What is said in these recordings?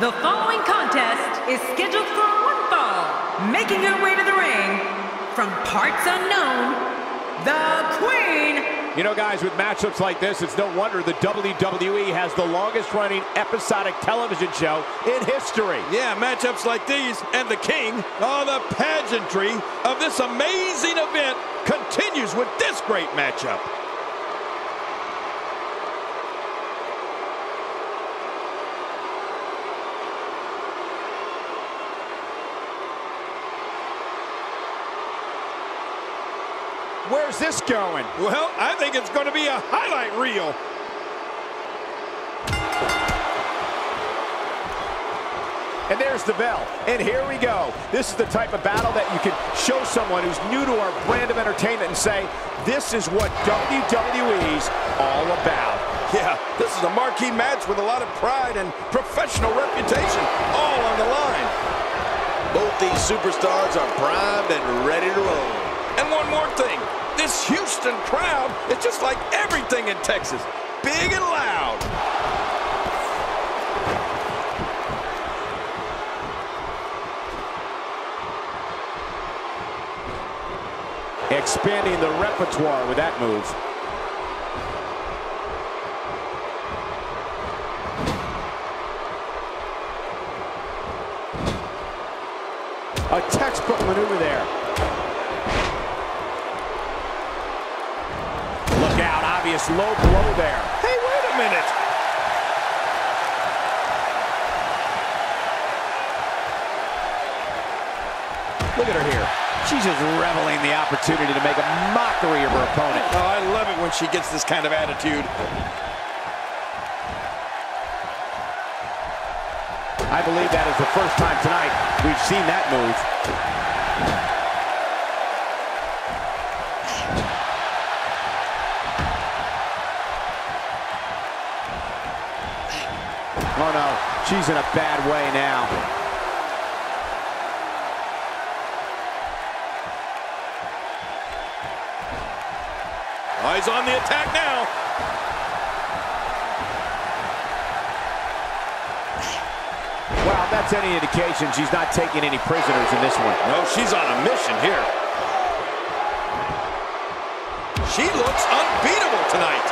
The following contest is scheduled for one fall. Making her way to the ring, from parts unknown, the Queen. You know, guys, with matchups like this, it's no wonder the WWE has the longest-running episodic television show in history. Yeah, matchups like these and the King, the pageantry of this amazing event continues with this great matchup. Where's this going? Well, I think it's going to be a highlight reel. And there's the bell. And here we go. This is the type of battle that you can show someone who's new to our brand of entertainment and say, this is what WWE's all about. Yeah, this is a marquee match with a lot of pride and professional reputation all on the line. Both these superstars are primed and ready to roll. And one more thing, this Houston crowd is just like everything in Texas, big and loud. Expanding the repertoire with that move. A textbook maneuver there. Look out, obvious low blow there. Hey, wait a minute. Look at her here. She's just reveling the opportunity to make a mockery of her opponent. Oh, I love it when she gets this kind of attitude. I believe that is the first time tonight we've seen that move. Oh no, she's in a bad way now. Oh, he's on the attack now. Wow, if that's any indication, she's not taking any prisoners in this one. No, she's on a mission here. She looks unbeatable tonight.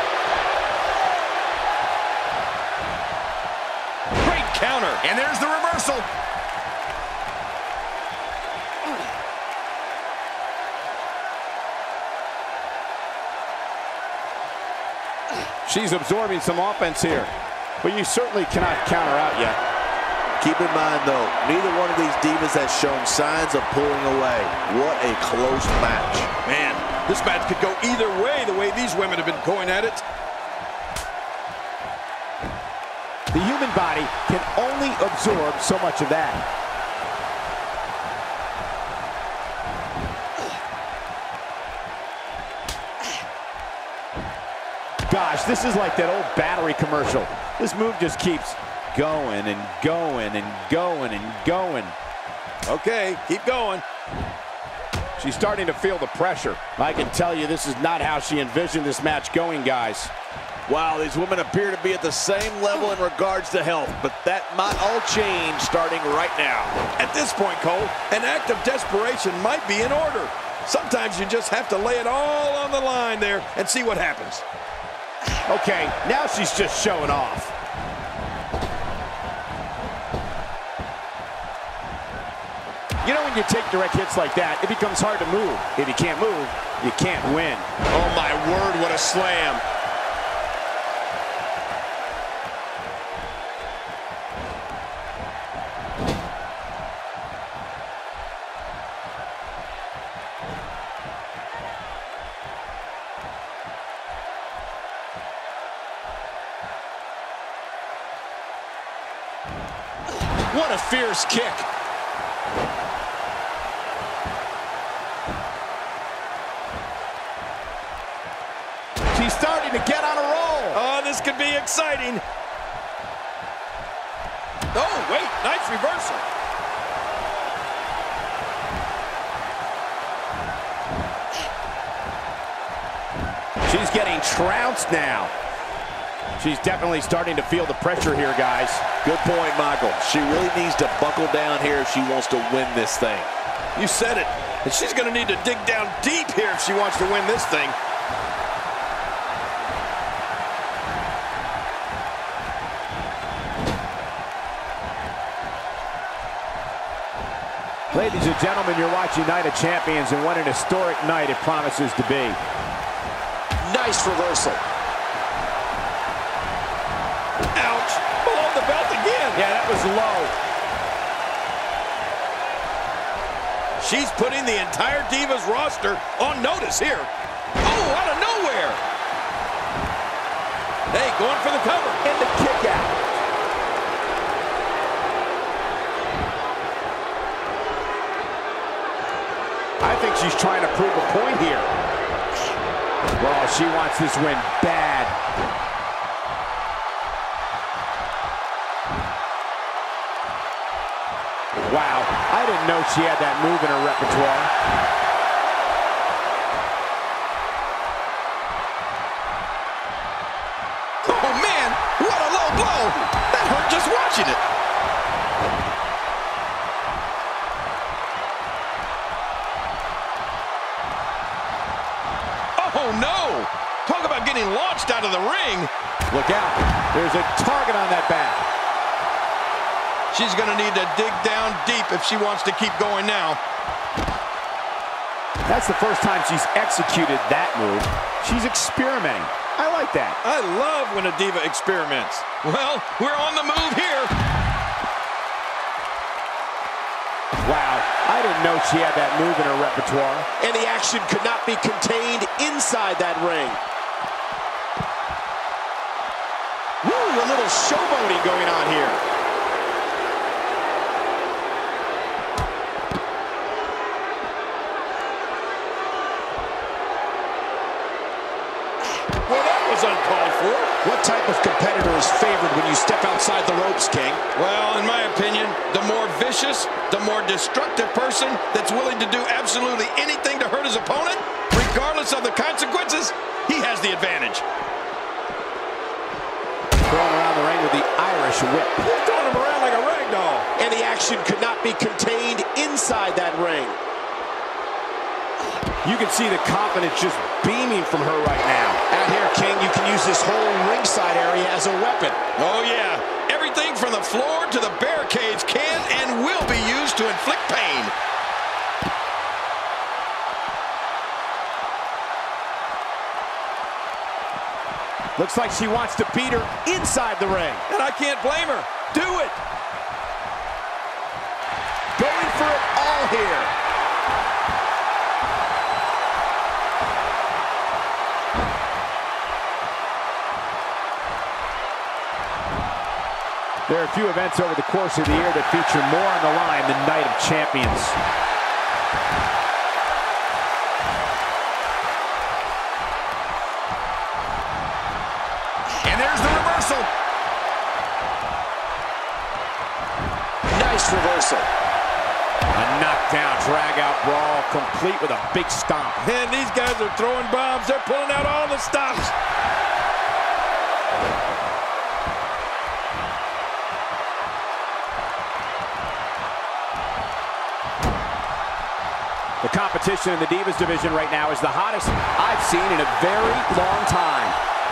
Great counter. And there's the reversal. She's absorbing some offense here, but you certainly cannot count her out yet. Keep in mind, though, neither one of these divas has shown signs of pulling away. What a close match. Man, this match could go either way these women have been going at it. The human body can only absorb so much of that. Gosh, this is like that old battery commercial. This move just keeps going and going and going and going. Okay, keep going. She's starting to feel the pressure. I can tell you this is not how she envisioned this match going, guys. Wow, these women appear to be at the same level in regards to health, but that might all change starting right now. At this point, Cole, an act of desperation might be in order. Sometimes you just have to lay it all on the line there and see what happens. Okay, now she's just showing off. You know, when you take direct hits like that, it becomes hard to move. If you can't move, you can't win. Oh my word, what a slam. What a fierce kick. She's starting to get on a roll. Oh, this could be exciting. Oh, wait, nice reversal. She's getting trounced now. She's definitely starting to feel the pressure here, guys. Good point, Michael. She really needs to buckle down here if she wants to win this thing. You said it. And she's going to need to dig down deep here if she wants to win this thing. Ladies and gentlemen, you're watching Night of Champions, and what an historic night it promises to be. Nice reversal. Ouch. Below the belt again. Yeah, that was low. She's putting the entire Divas roster on notice here. Oh, out of nowhere. Hey, going for the cover. And the kick out. I think she's trying to prove a point here. Well, she wants this win bad. Wow, I didn't know she had that move in her repertoire. Oh, man, what a low blow. That hurt just watching it. Oh, no. Talk about getting launched out of the ring. Look out. There's a target on that back. She's going to need to dig down deep if she wants to keep going now. That's the first time she's executed that move. She's experimenting. I like that. I love when a diva experiments. Well, we're on the move here. Wow, I didn't know she had that move in her repertoire. And the action could not be contained inside that ring. Woo, a little showboating going on here. Well, that was uncalled for. What type of competitor is favored when you step outside the ropes, King? Well, in my opinion, the more vicious, the more destructive person that's willing to do absolutely anything to hurt his opponent, regardless of the consequences, he has the advantage. Throwing around the ring with the Irish whip. He's throwing him around like a rag doll. And the action could not be contained inside that ring. You can see the confidence just beaming from her right now. Out here, King, you can use this whole ringside area as a weapon. Oh, yeah. Everything from the floor to the barricades can and will be used to inflict pain. Looks like she wants to beat her inside the ring. And I can't blame her. Do it. Going for it all here. There are a few events over the course of the year that feature more on the line than Night of Champions. And there's the reversal. Nice reversal. A knockdown, drag-out brawl, complete with a big stomp. And these guys are throwing bombs. They're pulling out all the stops. The competition in the Divas division right now is the hottest I've seen in a very long time.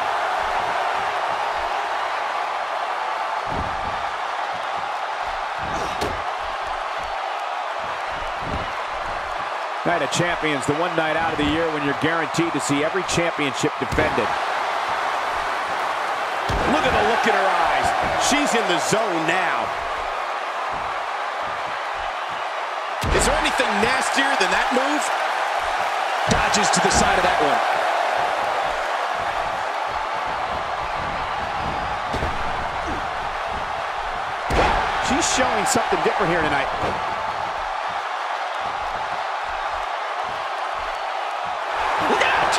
Night of Champions, the one night out of the year when you're guaranteed to see every championship defended. Look at the look in her eyes. She's in the zone now. Is there anything nastier than that move? Dodges to the side of that one. Wow, she's showing something different here tonight. Look out!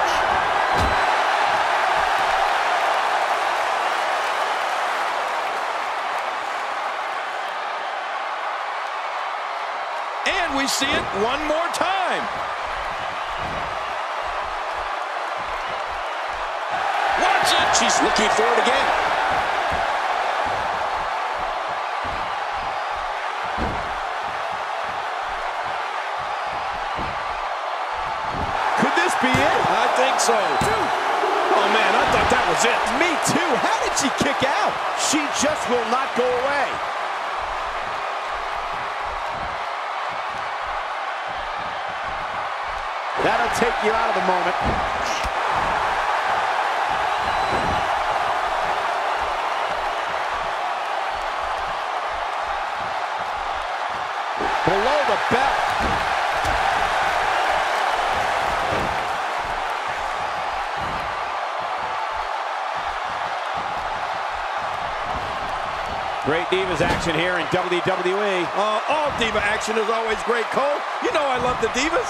And we see it one more time. Watch it! She's looking for it again. Could this be it? I think so. Oh, man, I thought that was it. Me too. How did she kick out? She just will not go away. That'll take you out of the moment. Below the belt. Great Divas action here in WWE. All Diva action is always great, Cole. You know I love the Divas.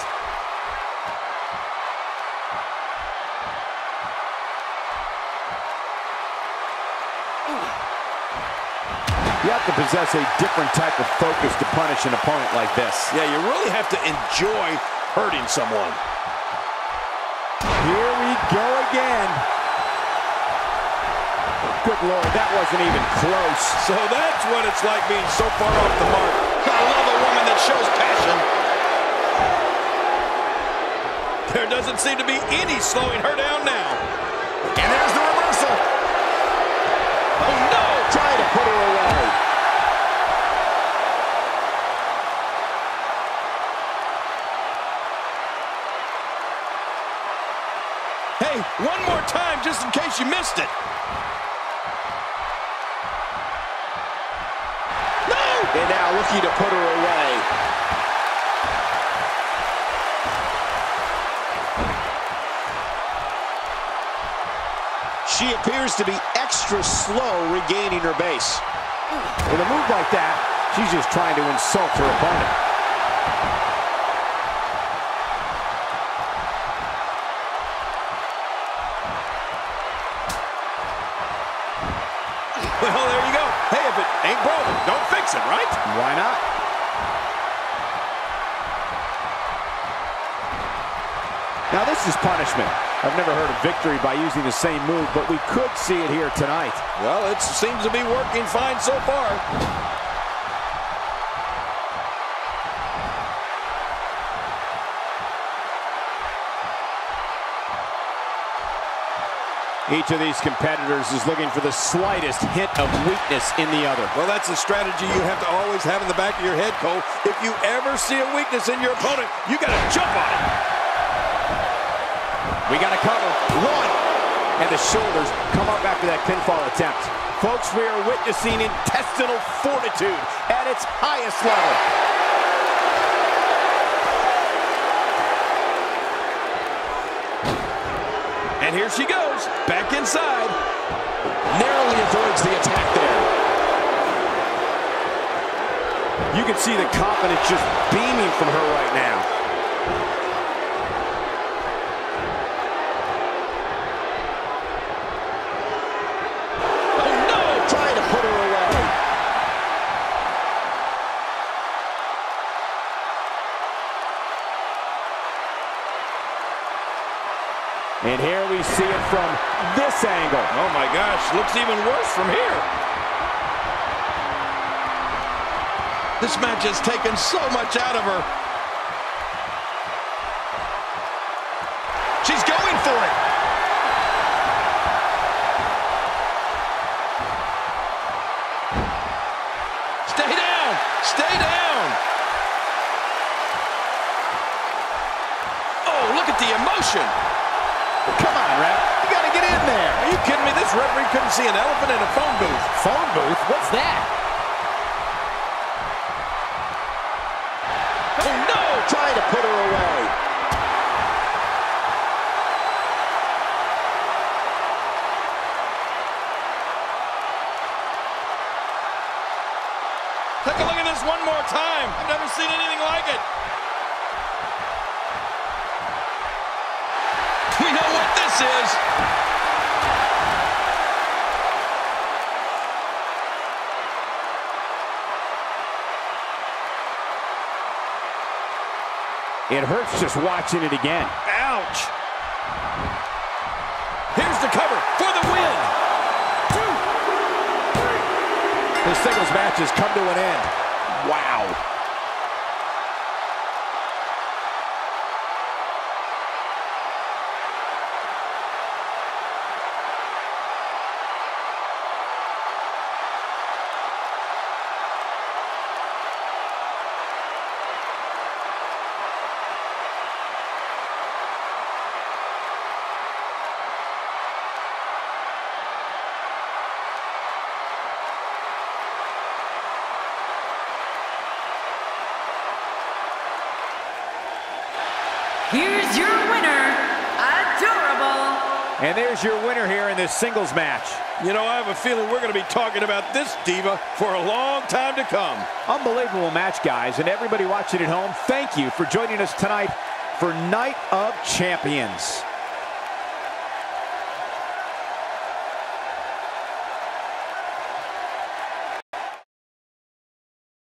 You have to possess a different type of focus to punish an opponent like this. Yeah, you really have to enjoy hurting someone. Here we go again. Good Lord, that wasn't even close. So that's what it's like being so far off the mark. I love a woman that shows passion. There doesn't seem to be any slowing her down now. And there's the reversal. Oh, no! Trying to put her away. Hey, one more time just in case you missed it. And now looking to put her away. She appears to be extra slow regaining her base. With a move like that, she's just trying to insult her opponent. Well, there you go. Hey, if it ain't broken, don't fix it, right? Why not? Now this is punishment. I've never heard of victory by using the same move, but we could see it here tonight. Well, it seems to be working fine so far. Each of these competitors is looking for the slightest hint of weakness in the other. Well, that's a strategy you have to always have in the back of your head, Cole. If you ever see a weakness in your opponent, you got to jump on it. We got to cover. One. And the shoulders come up after that pinfall attempt. Folks, we are witnessing intestinal fortitude at its highest level. And here she goes, back inside. Narrowly avoids the attack there. You can see the confidence just beaming from her right now. Oh no! Trying to put her away. And here we see it from this angle. Oh my gosh, looks even worse from here. This match has taken so much out of her. She's going for it. Stay down, stay down. Oh, look at the emotion. Come on, ref. You got to get in there. Are you kidding me? This referee couldn't see an elephant in a phone booth. Phone booth? What's that? Oh, no! Trying to put her away. Take a look at this one more time. I've never seen anything like it. We know what this is. It hurts just watching it again. Ouch. Here's the cover for the win. The singles match has come to an end. Wow. Here's your winner, Adorable. And there's your winner here in this singles match. You know, I have a feeling we're going to be talking about this diva for a long time to come. Unbelievable match, guys. And everybody watching at home, thank you for joining us tonight for Night of Champions.